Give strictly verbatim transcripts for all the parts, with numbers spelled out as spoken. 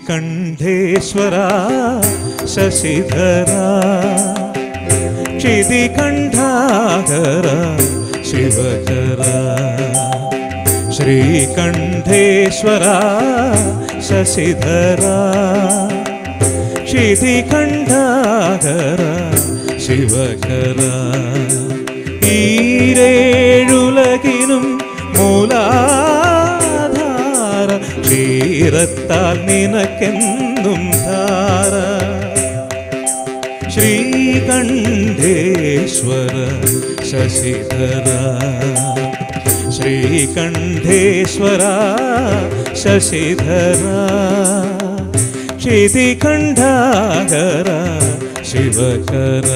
श्रीकण्ठेश्वरा शशिधरा क्षितिकण्ठाकरा शिवकरा श्रीकण्ठेश्वरा शशिधरा क्षितिकण्ठाकरा शिवकरा ഈരേഴുലകിനും മൂലാധാര ക്ഷീരത്താൽ നിനക്കെന്നും ധാര ശ്രീകണ്ഠേശ്വര ശശിധര ശ്രീകണ്ഠേശ്വര ശശിധര ക്ഷിതികണ്ഠാകര ശിവകര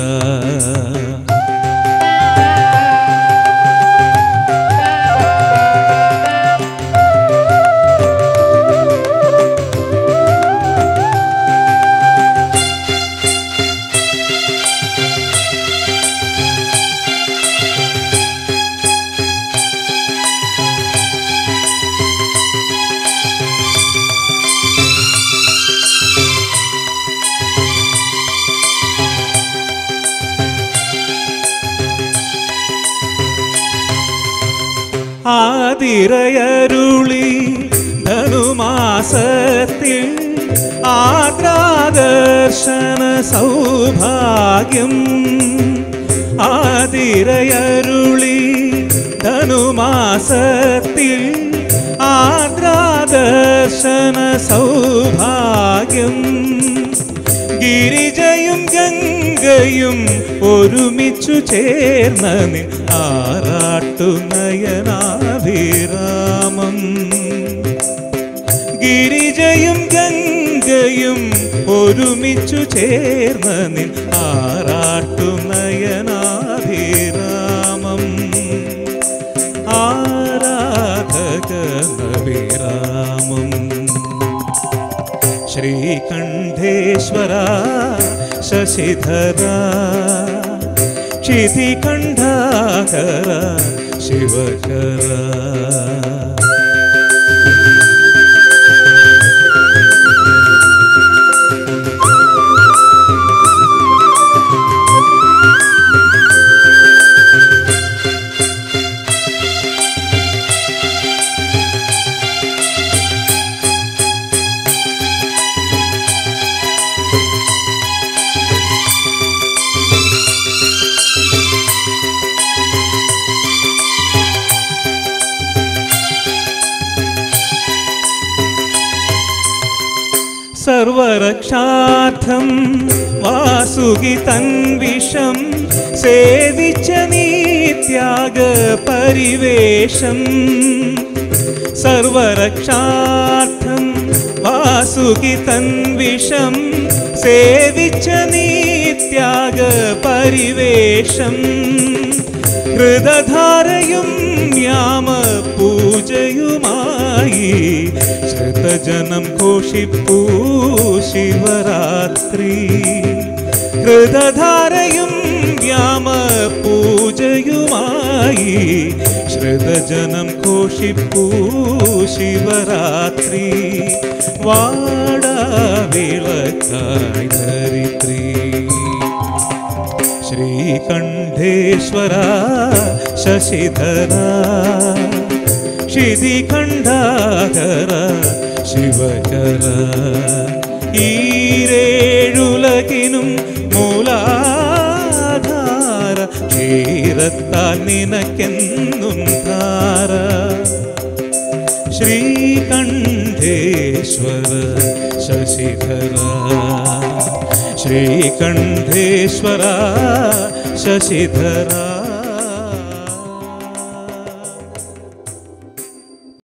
ആതിരയരുളി ധനുമാസത്തിൽ ആദ്രാദർശന സൗഭാഗ്യം ആതിരയരുളി ധനുമാസത്തിൽ ആദ്രാദർശന സൗഭാഗ്യം ഗിരിജയും ഗംഗയും ഒരുമിച്ചു ചേർന്ന നിൻ ആറാട്ടു നയനാഭിരാമം ഗിരിജയും ഗംഗയും ഒരുമിച്ചു ചേർന്ന നിൻ ആറാട്ടു നയനാഭിരാമം ആരാധക നവിരാമം ശ്രീകണ്ഠേശ്വര ശശിധര ക്ഷിതികണ്ഠാകര ശിവകര സർവരക്ഷാർത്ഥം വാസുകി തൻവിഷം സേവിച്ച നീത്യാഗ പരിവേഷം സർവരക്ഷാർത്ഥം വാസുകി തൻവിഷം സേവിച്ച നീത്യാഗ പരിവേഷം ഹൃദധാരയും യാമ പൂജയുമായി ശ്രുതജനം ഘോഷിപ്പൂ ശിവരാത്രി ഹൃദധാരയും യാമ പൂജയുമായി ശ്രുതജനം ഘോഷിപ്പൂ ശിവരാത്രി വാടാവിളക്കായി ധരിത്രി ശ്രീകണ്ഠേശ്വര ശശിധര ക്ഷിതികണ്ഠാകര ശിവകര ഈരേഴുലകിനും മൂലാധാര ക്ഷീരത്താൽ നിനക്കെന്നും ധാര ശ്രീകണ്ഠേശ്വര ശശിധര ശ്രീകണ്ഠേശ്വര ശശിധര